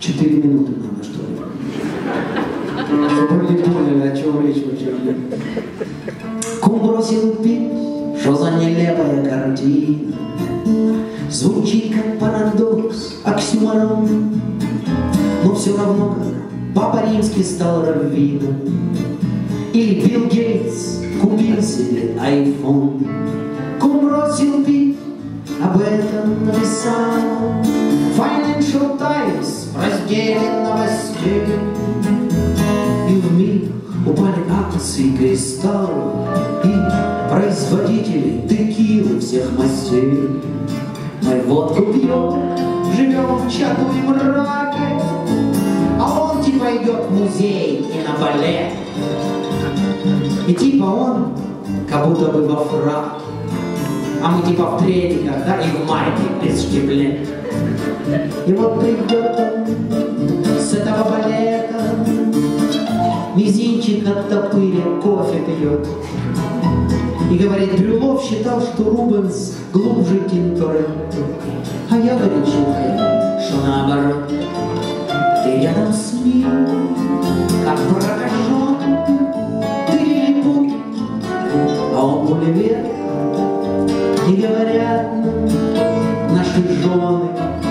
4 минуты надо, что ли? Чтобы не поняли, о чем речь вообще. Кум бросил пить, что за нелепая картина. Звучит как парадокс, оксюморон. Но все равно, как Папа Римский стал раввином, или Билл Гейтс купил себе айфон. Кум бросил пить, об этом написал Financial Times в разделе новостей. И вмиг упали акции кристаллов и производители текилы всех мастей. Мы водку пьем, живем в чаду и мраке, а он типа идет в музей и на балет. И типа он как будто бы во фраке, а мы типа в трениках, да, и в майке без штиблет. И вот придет он с этого балета, мизинчик оттопыря, кофе пьет. И говорит, Брюлов считал, что Рубенс глубже Тинторетто. А я, говорит, считаю, что наоборот. Ты рядом с ним, как прокаженный, ты лилипут, а он пулемет. И говорят нам наши жены,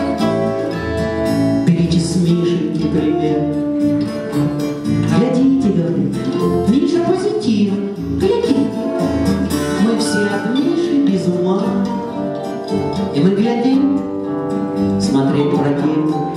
берите с Мишеньки пример. Глядите, говорит, Миша позитивный, глядите. Мы все от Миши без ума, и мы глядим, смотреть противно,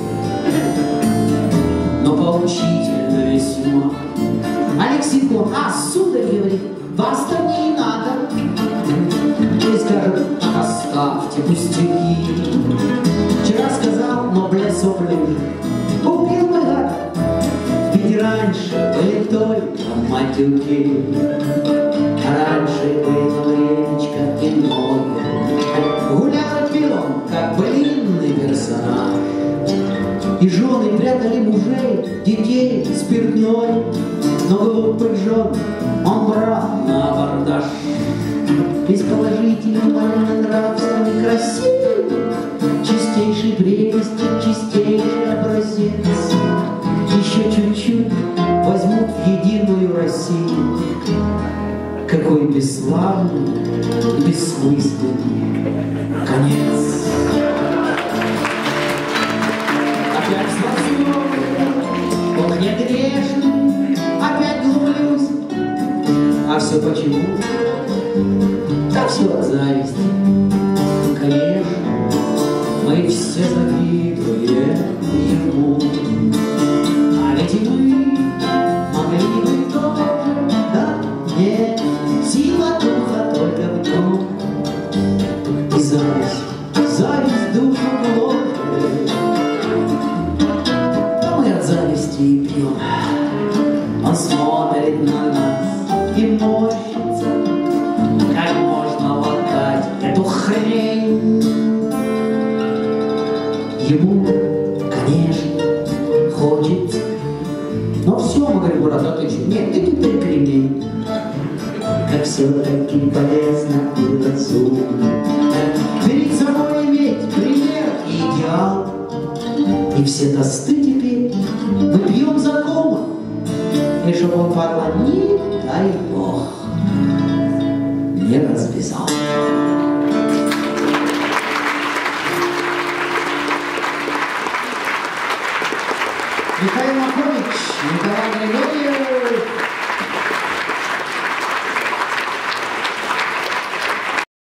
но поучительно весьма. Алексикон, сударь, говорит, вас-то мне и надо. И скажет, оставьте пустяки. Вчера сказал, но блесопли, купил бы гад. Ведь раньше были только матюки. Раньше было времечко иное. Гулял пилон, как блинный персонаж. И жены прятали мужей, детей, спиртной. Но глупых жен он брал на абордаж. Весь положительный, нравственный, красивый, чистейший прелести, чистейший образец. Еще чуть-чуть возьмут в единую Россию. Какой бесславный, бессмысленный конец. Опять слазу, он не грешный, опять глумлюсь. А все почему? Да все от зависти. Конечно, мы все завидуем ему. А ведь и мы могли бы тоже, да? Нет, сила духа только в том. И зависть душу гложет. А мы от зависти и пьем. Он смотрит на нас и морщится. Как можно латать эту хрень? Ему, конечно, хочется. Но все, мы говорим, брат, а ты что? Нет, ты теперь кремень. Как все-таки полезно и разумно перед собой иметь пример и идеал. И все тосты теперь мы пьем знакомо. И чтоб он, падла, не дай Бог, не развязал. Михаил Махович, Николай Григорьев.